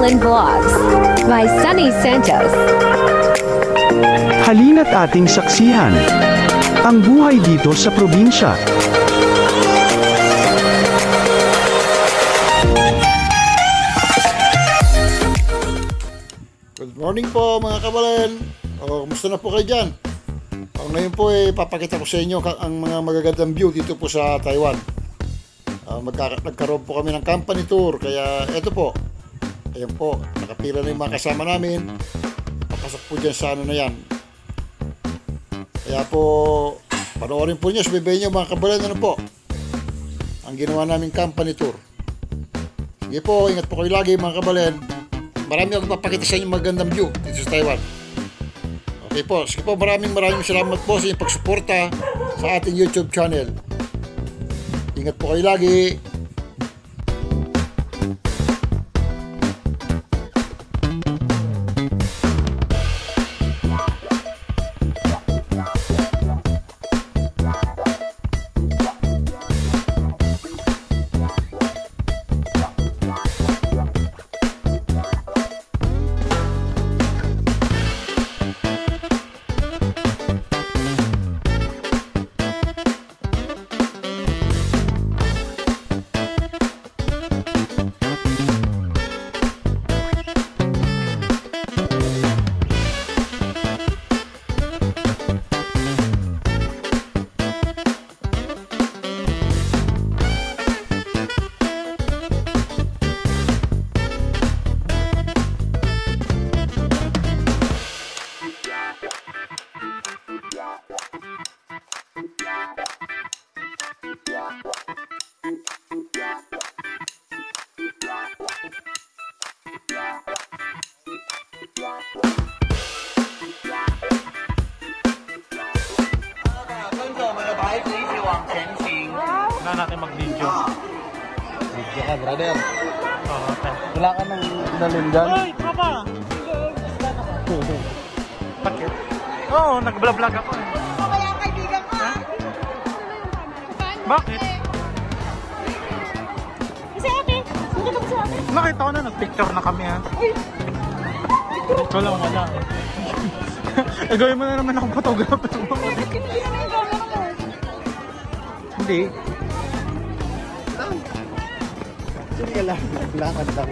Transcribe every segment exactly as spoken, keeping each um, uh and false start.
Island Vlogs by Sunny Santos. Halina't ating saksihan ang buhay dito sa probinsya. Good morning po mga kabalen. O, kumusta na po kayo dyan? O, ngayon po eh, papakita ko sa inyo ang mga magagandang view dito po sa Taiwan. Uh, magka nagkaroon po kami ng company tour, kaya eto po, ayan po, nakapila na yung mga kasama namin. Papasok po dyan sa ano na yan. Kaya po, panoorin po nyo, sabihin nyo mga kabalen, ano po ang ginawa naming company tour. Sige po, ingat po kayo lagi mga kabalen. Marami akong papakita sa inyo magandang view dito sa Taiwan. Okay po, sige po, maraming maraming salamat po sa inyong pagsuporta sa ating YouTube channel. Ingat po kayo lagi. Na natin mag-video. Video ka, brother. Oo, okay. Wala ka nang dalhin dyan. Ay, papa! Bakit? Oo, nag-vlog ako eh. Kaya kaibigan ko ha? Bakit? Kasi ate, hindi ka sa ate. Nakita ko na, nag-picture na kami ha. Ikaw lang wala. Eh, gawin mo na naman akong photographer. Hindi. Sige lang, naglakad lang.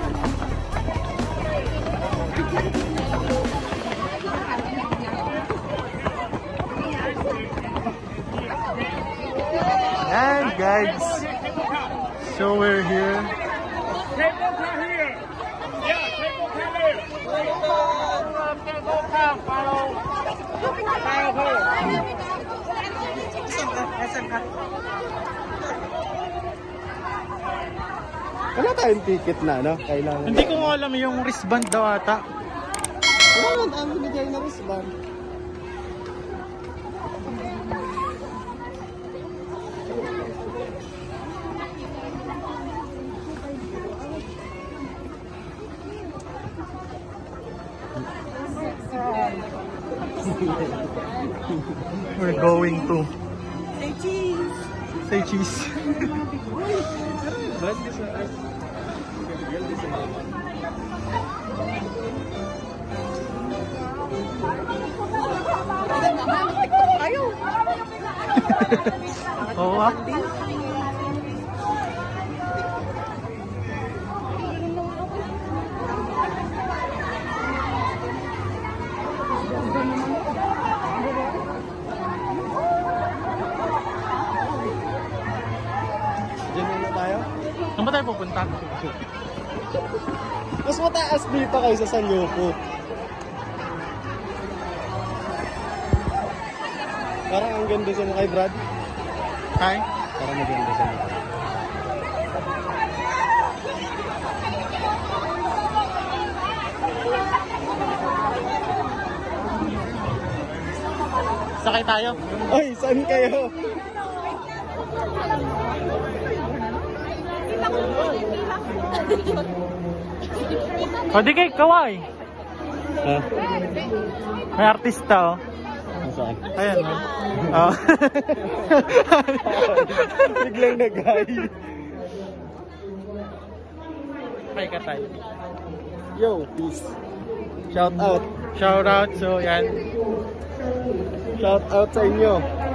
And guys, so we're here. Wala tayong ticket na, no? Kailangan. Hindi ko nga alam yung wristband daw ata. Wala naman ang binigay na wristband. We're going to Say cheese. say cheese. Ayaw. Oo ah. Diyan muna tayo. Saan ba tayo pupunta? Mas mataas dito kaysa sa Lyopo. Parang ang ganda sa kay Brad. Hi? Parang maganda sa mukha. Sakay tayo? Ay, saan kayo? O di kay kaway. Ha? May artista oh. Saan? Ayan oh. Oh. Biglang nag-hi. Hi ka tayo. Yo, peace. Shout out. Shout out. So, yan. Shout out sa inyo.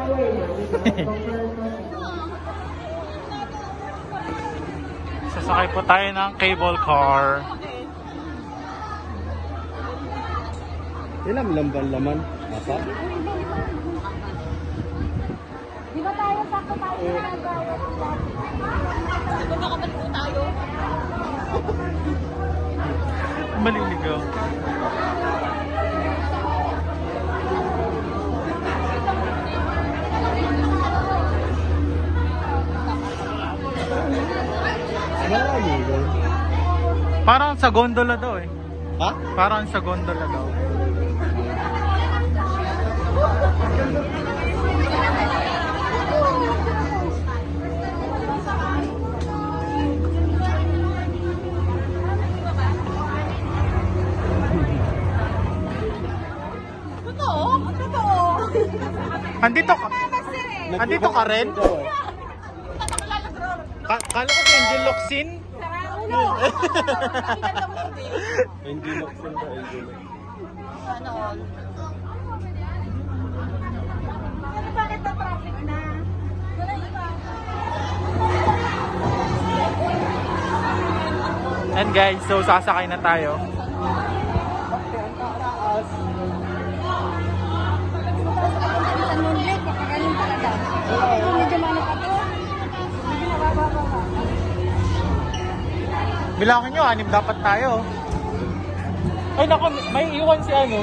Sasakay po tayo ng cable car. Ilang lamban laman? Apa? Di ba tayo sakto tayo sa nagawat? Di ba makabalik po tayo? Maliligaw. Marami yun. Parang sa gondola daw eh. Ha? Parang sa gondola daw. Totoo? Totoo. Andito ka. Andito ka rin? Ka kala ko sa Angel Locsin? Uno. Hindi naksin ba? Ano all? Ano bakit na traffic na? Wala iba. And guys, so sasakay na tayo. Sa Moonlight, makagaling talaga. Medyo mano pa to. Medyo nabababa. Bilangin nyo, anim dapat tayo. Ay nako, may iwan si ano.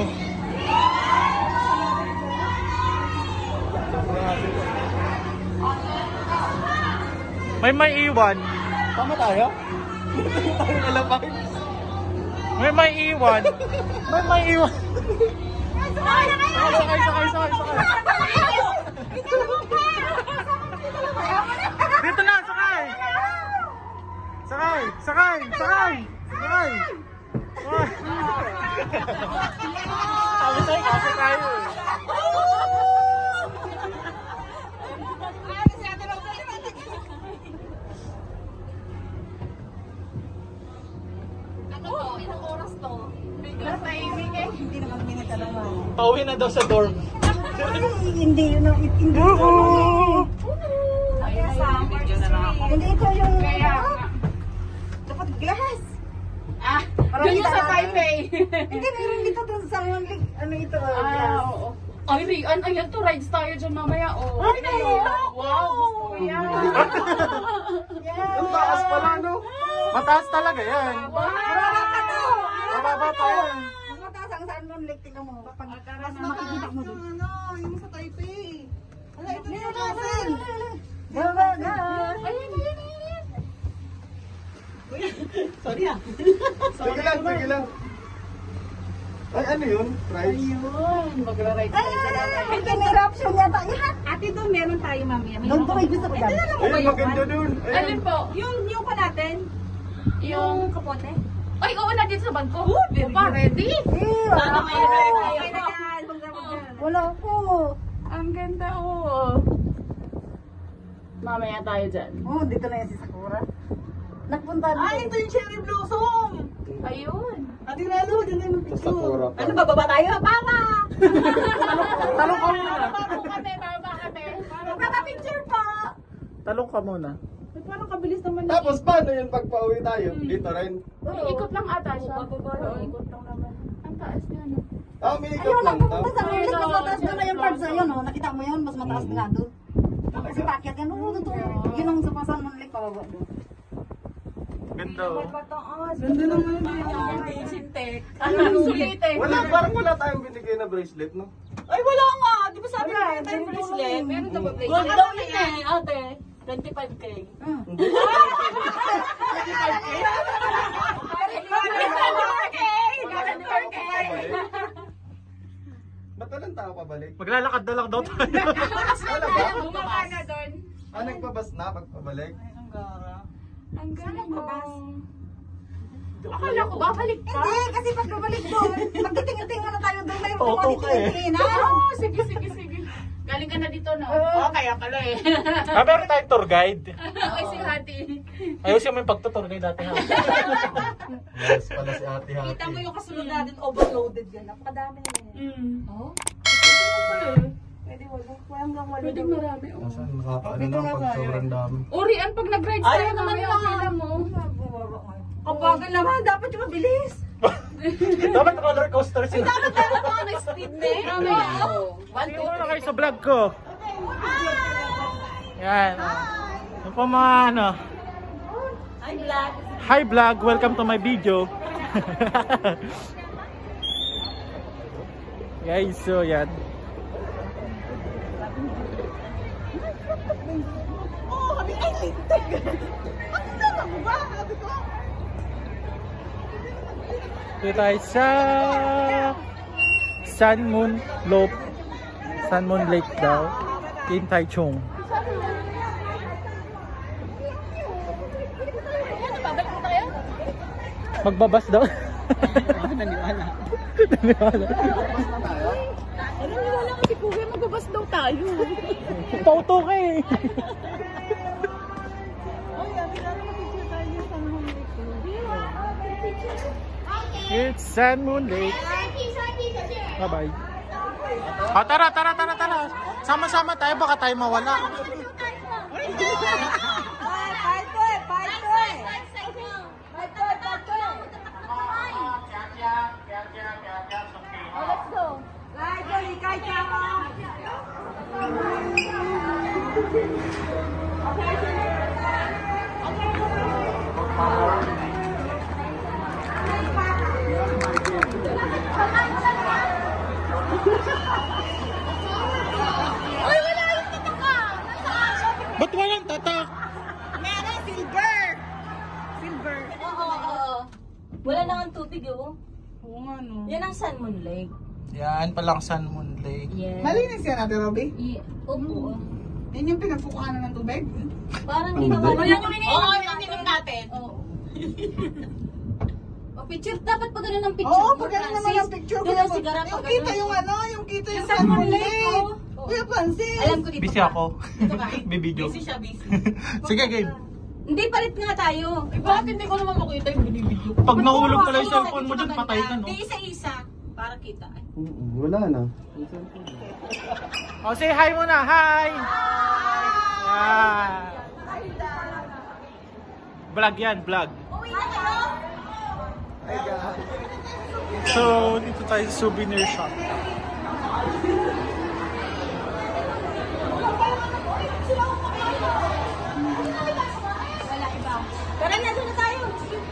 May may iwan. Tama tayo? Tayo nalapay. May may iwan. May may iwan. Sakay na kayo! Sakay, sakay, sakay, sakay. Dito na, sakay. Sakay, sakay, sakay. Sakay. Sakay. Sabi tayo, kasi tayo eh. Ano to? Ilang oras to? Ilang timing eh? Hindi naman pinagkalaman. Pauwi na daw sa dorm. Hindi yun ang hindi Oo. Hindi ito yung kaya dapat glass. Ah, parang yung sa Taipei. Hindi, meron dito doon sa Moonlight. Ano ito? Ah, oo. Ay, Rian, ayan to, rides tayo dyan mamaya, oh. Ay, nahihirap ko! Wow, gusto ko yan. Ang taas pala, no? Mataas talaga yan. Mababa ka to! Mababa pa yan. Mas mataas ang saan Moonlight, tingnan mo. Pag mas makikita mo doon. Ano, yung sa Taipei. Ala, ito na yung Russell. Baba na! Ayan, ayan, ayan. Sorry ah. Sige lang, sige lang. Ay, ano yun? Price? Ayun, magra-ride tayo dyan. Ay, may option yata yan. Ate, doon meron tayo mamaya. May Doon to, may gusto ko yan. Ay, maganda dun. Alin po? Yung, yung pa natin. Yung kapote. Ay, oo, nandito sa bangko. Oh, pa, ready? Sana may ready tayo. Okay na yan. Wala ko. Ang ganda, oh. Mamaya tayo dyan. Oh, dito na yan si Sakura. Nagpunta dito. Ay, ito yung cherry blossom. Ayun. Ate Lalo, dyan na yung Sa Sakura pa. Ano, bababa tayo? Para! Talong ka muna. Baba kami, baba kami. Magpapapicture pa! Talong ka muna. Ay, parang kabilis naman. Tapos paano yun pag pauwi tayo? Dito rin? May ikot lang ata siya. Oo, ikot lang naman. Ang taas niya, no? Ah, may Ayaw ikot lang lang to. pupunta sa Moonlight. Mas mataas doon na yung part sa yun, oh. Nakita mo yun? Mas mataas nga doon. Kasi packet yan. Oo, totoo. Yun ang sa pasan Moonlight, pababa doon. Ganda oh. Ganda naman Ang sintek. Ang sulit eh. Wala, parang wala tayong binigay na bracelet, no? Ay, wala nga. Di ba sabi na tayo bracelet? Meron na ba bracelet? Gold daw yun eh. ate. twenty-five K. Hindi. Ba't walang tao pabalik? Maglalakad na lang daw tayo. Bumaba na doon. Ah, nagpabas na pagpabalik? Ang galing mo. Akala ko babalik ka. Hindi, kasi pag babalik doon, magtitingin-tingin na tayo doon, mayroon Oo, pa okay. titingin-tingin. Oo, sige, sige, sige. Galing ka na dito, no? Oo, kaya pala eh. Ah, meron tayong tour guide. Ay, si Hati. Ayusin mo yung pagtutour guide dati ha. Yes, pala si ate Hati. Kita mo yung kasunod natin, overloaded yan. Napakadami na yan. Mm. Oo? Pwede wala. Kaya hanggang wala. Pwede marami, oh. Nasaan nakakaano na pag sobrang dami. Orian, pag nag-ride Ayaw tayo naman naman yung yung kailan mo. Kabagal naman, dapat yung mabilis. Dapat roller coaster sila. Dapat tayo mga na-speed na eh. One, Sige two, muna three. kayo sa vlog ko. Yan. oh. Yung po mga ano. Hi, vlog. Hi vlog, welcome to my video. Guys, so yan. Oh, kami ay lintik. Ang sarap mo ba? Sabi ko. Dito tayo sa Sun Moon Loop. Sun Moon Lake daw. In Taichung. Magbabas daw. Naniwala. Naniwala. Naniwala kasi kuya, magbabas daw tayo. Pauto ka eh. It's Sun Moon Lake. Bye bye. Oh, tara, tara, tara, tara. Sama-sama tayo, baka tayo mawala. Ba't walang tatak? Meron, silver. Silver. Oo, oo. Wala na ang tubig, oh. Oo nga, no. Yan ang Sun Moon Lake. Yan palang Sun Moon Lake. Yes. Malinis yan, Ate Robby? I- Opo. Yan yung pinagpukuhanan ng tubig? Parang ginawa O, yan yung ininom. Oo, yung ininom natin. Oo. O, picture. Dapat pa ganun ang picture. Oo, mo, pag ganun naman Francis. ang picture. Doon Kuya ang sigara Fran- pa Yung kita ganun. yung ano, yung kita yung Yung Sun Sun Moon Moon Lake. Lake, oh. Kuya Francis. Alam ko dito Busy pa. ako. Dito ka. Bibidyo. Busy siya, busy. Sige, game. Hindi, palit nga tayo. Eh, bakit hindi ko naman makita yung binibidyo ko? Pag nahulog pala yung cellphone mo dyan, patay ka, no? Hindi, isa-isa. Para kita. Ay. Wala na. Oh, say hi muna. Hi! Yan. Vlog yan, vlog. So, dito tayo sa souvenir shop. Tara na, doon na tayo.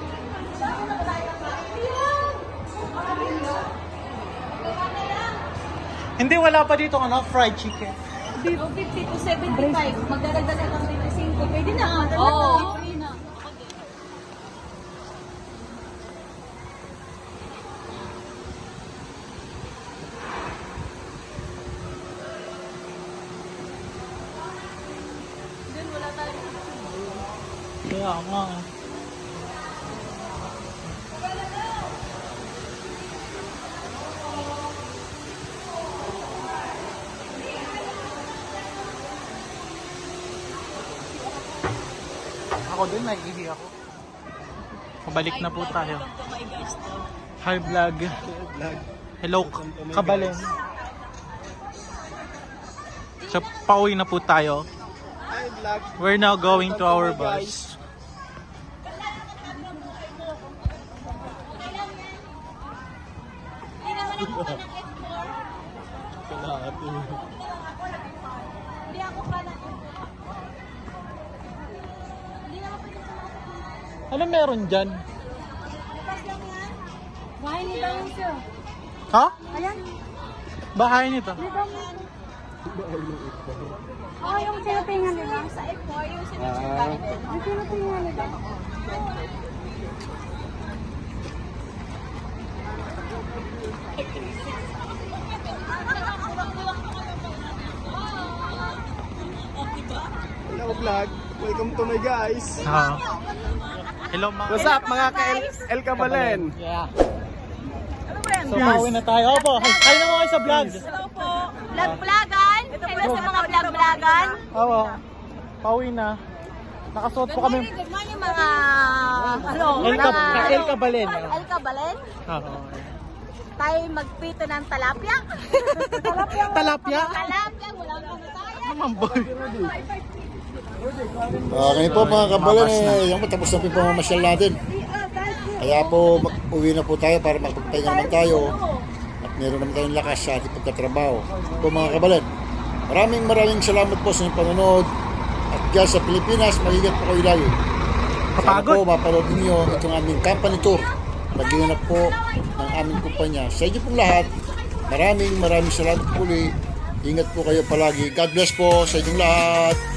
Hindi, wala pa dito ano, fried chicken. fifty to seventy-five. Magdadagdag na lang ng five. Pwede na. Oo. Free na. Kaya nga. Ako din, naiihi ako. Pabalik na po tayo. Hi vlog. Hello kabalen. So, pauwi na po tayo. We're now going to our bus. Ano meron dyan? Bahay nito yun siya. Ha? Ayan. Bahay nito. Oh, yung sinatingan nila. Sa F four, yung sinatingan nila. Yung sinatingan nila. Hello vlog. Welcome to my guys. Ah. Hello mga. What's up mga ka-El Kabalen? Yeah. So, pauwi na tayo. Opo, hi hi na mga kayo sa vlogs. Hello po. Vlog-vlogan. na sa mga vlog-vlogan. Oo. Pauwi na. Nakasuot po kami. Good morning mga... Ano? El Cab- mga- El Cabalen. El Cabalen. Oo. Tayo magpito ng talapia. Talapia? Talapia, wala kang masaya. Mamboy. Ah, ngayon po mga kabalan, eh, yung tapos na po yung pamamasyal natin. Kaya po, mag- uwi na po tayo para makapagpahinga naman tayo. At meron naman tayong lakas sa ating pagkatrabaho. Po mga kabalan, maraming maraming salamat po sa inyong panonood. At dyan sa Pilipinas, mag-ingat po kayo lagi. Sana Kapagod. po, mapanood ninyo itong aming company tour. Mag-ingat po ng aming kumpanya. Sa inyo pong lahat, maraming maraming salamat po ulit. Ingat po kayo palagi. God bless po sa inyong lahat.